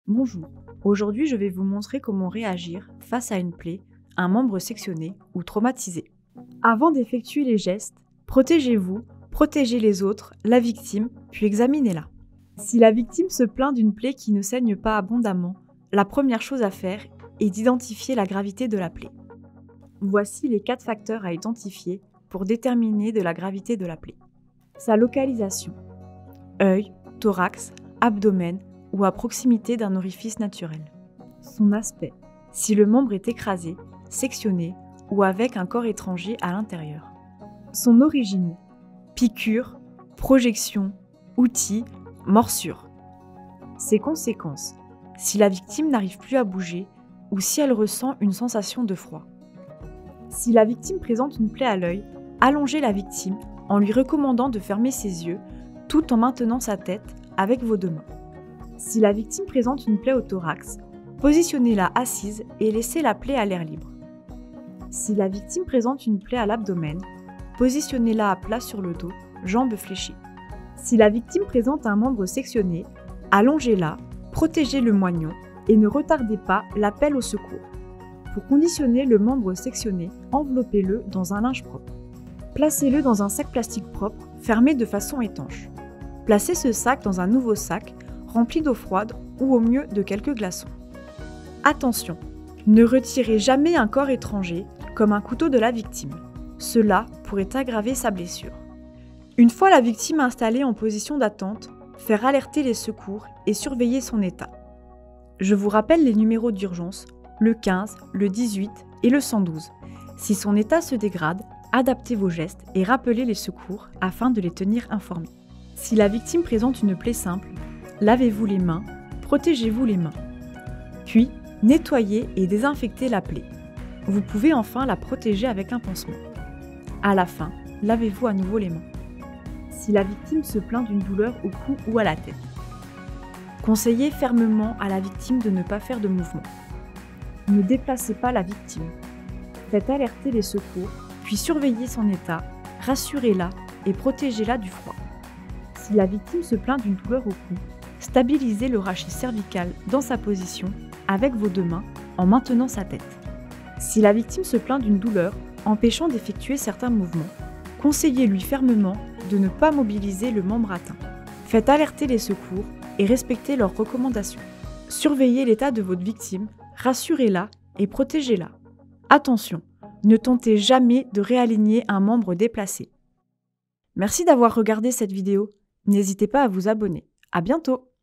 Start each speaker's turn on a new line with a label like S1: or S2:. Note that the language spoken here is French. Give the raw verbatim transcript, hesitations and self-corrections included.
S1: Bonjour, aujourd'hui je vais vous montrer comment réagir face à une plaie, un membre sectionné ou traumatisé. Avant d'effectuer les gestes, protégez-vous, protégez les autres, la victime, puis examinez-la. Si la victime se plaint d'une plaie qui ne saigne pas abondamment, la première chose à faire est d'identifier la gravité de la plaie. Voici les quatre facteurs à identifier pour déterminer de la gravité de la plaie. Sa localisation: œil, thorax, abdomen ou à proximité d'un orifice naturel. Son aspect: si le membre est écrasé, sectionné ou avec un corps étranger à l'intérieur. Son origine: piqûre, projection, outil, morsure. Ses conséquences: si la victime n'arrive plus à bouger ou si elle ressent une sensation de froid. Si la victime présente une plaie à l'œil, allongez la victime en lui recommandant de fermer ses yeux tout en maintenant sa tête avec vos deux mains. Si la victime présente une plaie au thorax, positionnez-la assise et laissez la plaie à l'air libre. Si la victime présente une plaie à l'abdomen, positionnez-la à plat sur le dos, jambes fléchies. Si la victime présente un membre sectionné, allongez-la, protégez le moignon et ne retardez pas l'appel au secours. Pour conditionner le membre sectionné, enveloppez-le dans un linge propre. Placez-le dans un sac plastique propre, fermé de façon étanche. Placez ce sac dans un nouveau sac, rempli d'eau froide ou au mieux de quelques glaçons. Attention, ne retirez jamais un corps étranger, comme un couteau de la victime. Cela pourrait aggraver sa blessure. Une fois la victime installée en position d'attente, faire alerter les secours et surveiller son état. Je vous rappelle les numéros d'urgence, le quinze, le dix-huit et le cent douze. Si son état se dégrade, adaptez vos gestes et rappelez les secours afin de les tenir informés. Si la victime présente une plaie simple, lavez-vous les mains, protégez-vous les mains. Puis, nettoyez et désinfectez la plaie. Vous pouvez enfin la protéger avec un pansement. À la fin, lavez-vous à nouveau les mains. Si la victime se plaint d'une douleur au cou ou à la tête, conseillez fermement à la victime de ne pas faire de mouvement. Ne déplacez pas la victime. Faites alerter les secours, puis surveillez son état, rassurez-la et protégez-la du froid. Si la victime se plaint d'une douleur au cou, stabilisez le rachis cervical dans sa position avec vos deux mains en maintenant sa tête. Si la victime se plaint d'une douleur empêchant d'effectuer certains mouvements, conseillez-lui fermement de ne pas mobiliser le membre atteint. Faites alerter les secours et respectez leurs recommandations. Surveillez l'état de votre victime, rassurez-la et protégez-la. Attention, ne tentez jamais de réaligner un membre déplacé. Merci d'avoir regardé cette vidéo. N'hésitez pas à vous abonner. À bientôt!